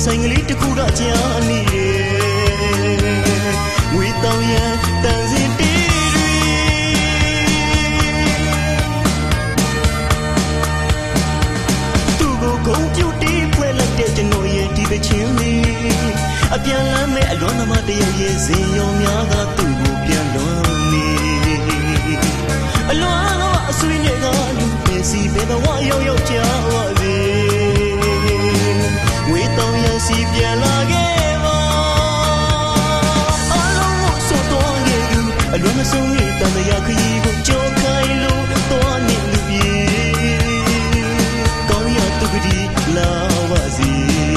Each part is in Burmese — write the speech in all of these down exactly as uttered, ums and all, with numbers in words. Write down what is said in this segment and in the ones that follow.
ဆိုင်ကလေးတစ်ခုတော့ကြာနေတယ်ငွေတောင်ရန်တန်စင်တေးတွေသူ့ကိုဂုံပြုတ်တီးဖွဲ့လိုက်တဲ့ကျွန်တော်ရဲ့ဒီပဲချင်းလေးအပြန်လမ်းမဲ့အလွန်သမားတယောက်ရဲ့ဇင်ရောများကသူ့ကိုပြန်လွန်နေအလွန်တော့အဆွေနဲ့ကလူပဲစီပဲတော့ရောက်ရောက်ကြပါစေငွေတောင်ရစီပြန်လာခဲ့ပါအလုံးကိုဆိုတော့ရဲ့သူအလွန်မဆုံးရဲ့တန်တရားခရီးကိုကြောက်ခိုင်းလို့တော့နေလူပြေကောင်းရသူကဒီလာပါစေ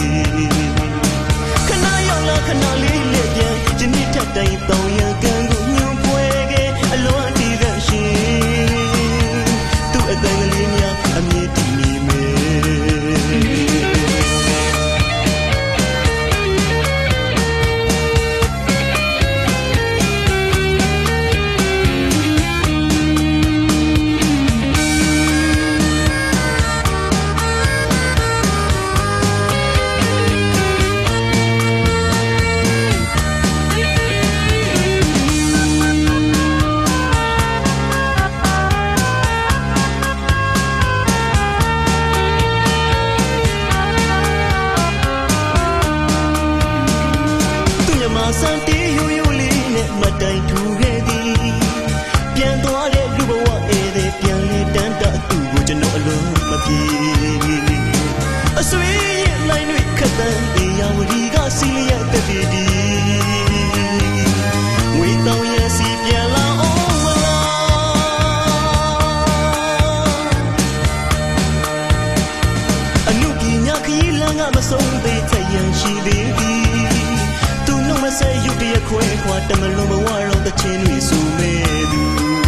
ခဏရောက်လာခဏလေးလက်ပြန်ဒီနေ့ထပ်တိုင်းတောင်းရကန်ကိုညွန်ပွဲခဲ့အလွန်တည်တဲ့ရှင်သူ့အတန်ကလေးများအမြဲတည်နေမယ်စံတေးရိုးရိုးလေးနဲ့မတိုင်ထူခဲ့သည်ပြန်သွားတဲ့လူဘဝဧည့်သည်ပြန်လေတန်းတာသူ့ကိုကျွန်တော်အလုံးမပြေအဆွေရဲ့လိုင်းတွေခတ်တန်းတရားဝတီကစီလျက်တက်တည်ငွေတောင်ရစီပြန်လာအောင်မလားအနုပညာခရီးလမ်းကမဆုံးသေးတဲ့ရန်ရှိသေးသည်မဆဲရုပ်တရက်ခွဲခွာတမလုံးမဝတော့တဲ့ချင်းတွေစုမဲ့သူ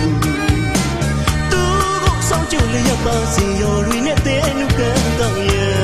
သူကိုစောင့်ကြည့်လျက်ပါစီရော်တွေနဲ့တဲနုကန်တောင်းရ